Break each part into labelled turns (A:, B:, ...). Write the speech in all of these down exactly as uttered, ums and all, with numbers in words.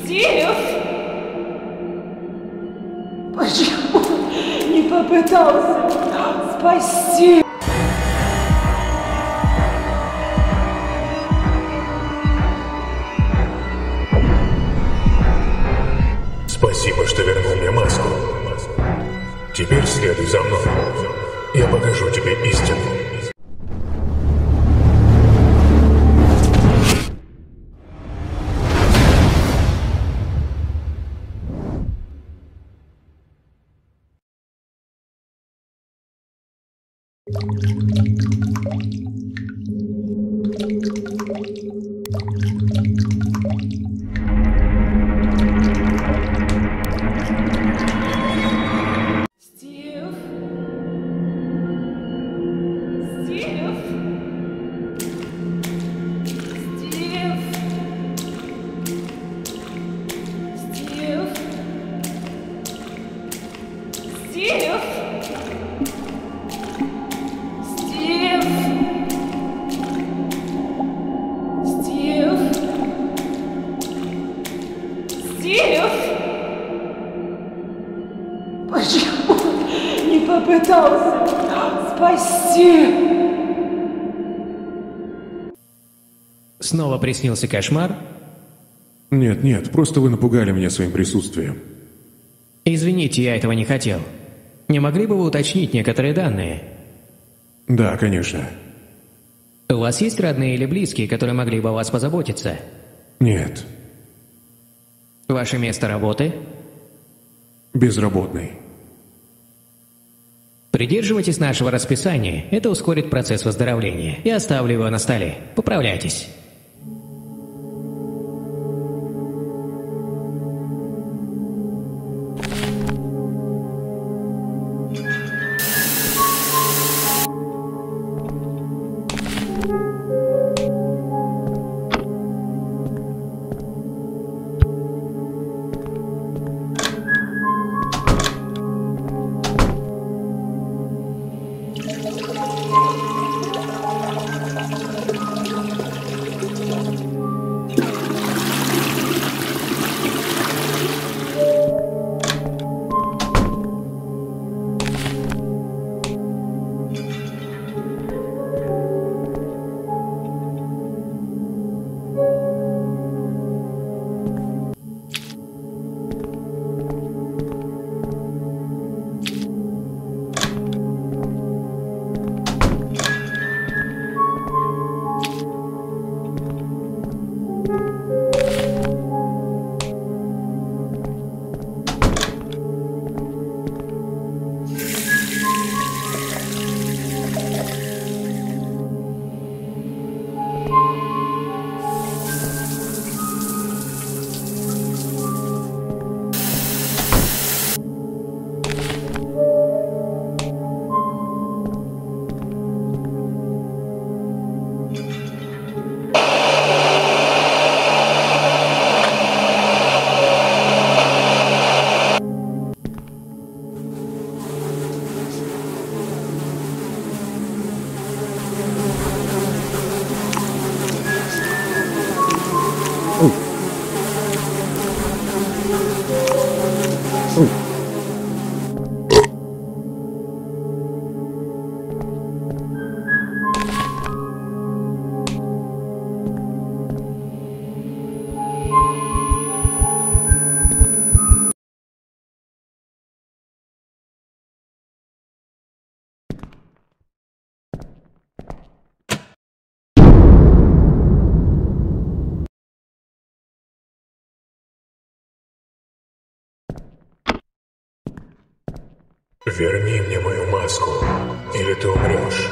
A: Стив! Почему не попытался спасти?
B: Спасибо, что вернул мне маску. Теперь следуй за мной. Я покажу тебе истину.
A: Стив? Стив? Стив? Стив? Стив? Стив? Стив? Стив? Почему не попытался спасти?
C: Снова приснился кошмар?
D: Нет, нет, просто вы напугали меня своим присутствием.
C: Извините, я этого не хотел. Не могли бы вы уточнить некоторые данные?
D: Да, конечно.
C: У вас есть родные или близкие, которые могли бы о вас позаботиться?
D: Нет,
C: Ваше место работы?
D: безработный.
C: Придерживайтесь нашего расписания, это ускорит процесс выздоровления. Я оставлю его на столе. Поправляйтесь.
B: Верни мне мою маску, или ты умрешь.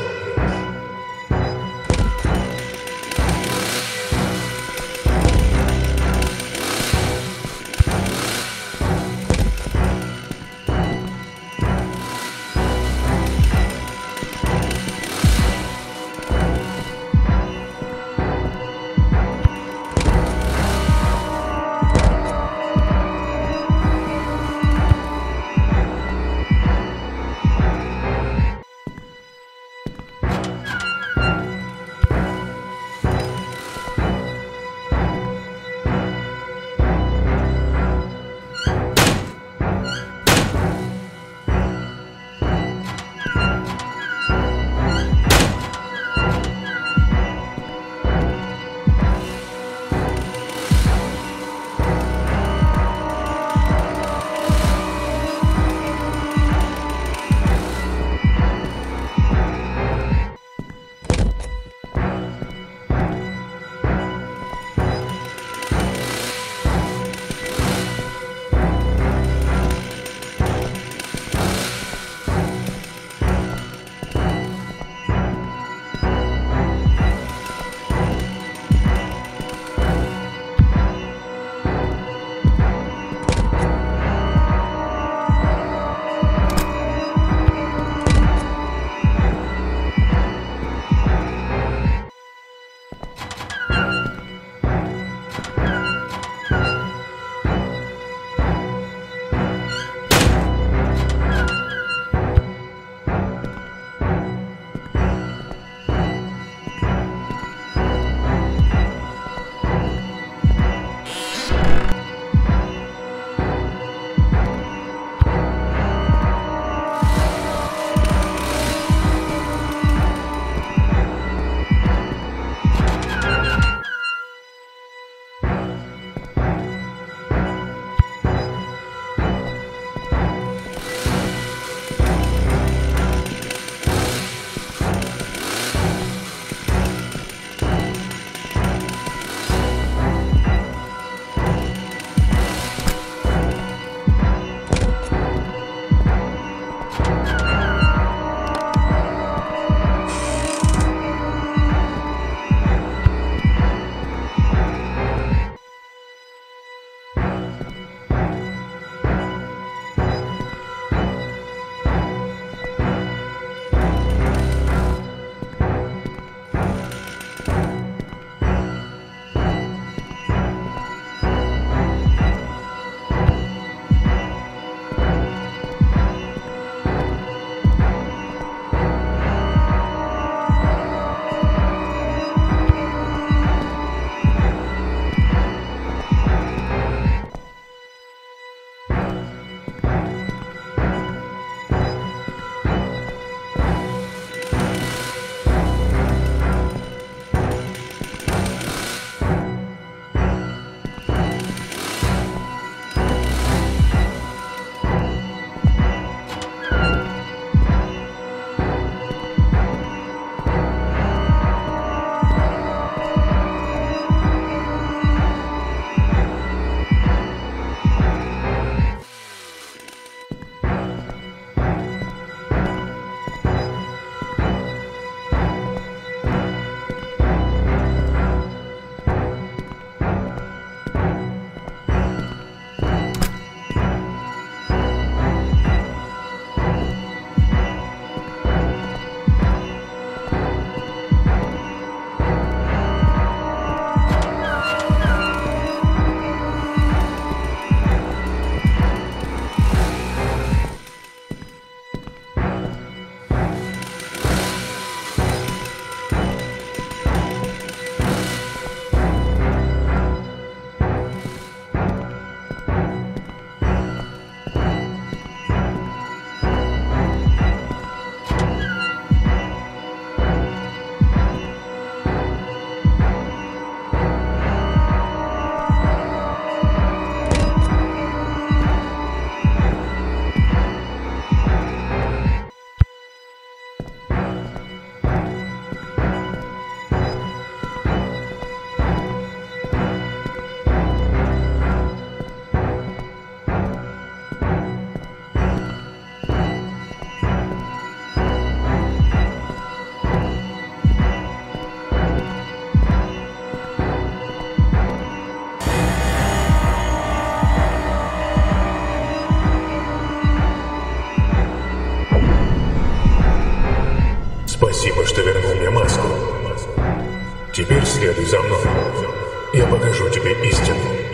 B: что вернул мне маску. Теперь следуй за мной. Я покажу тебе истину.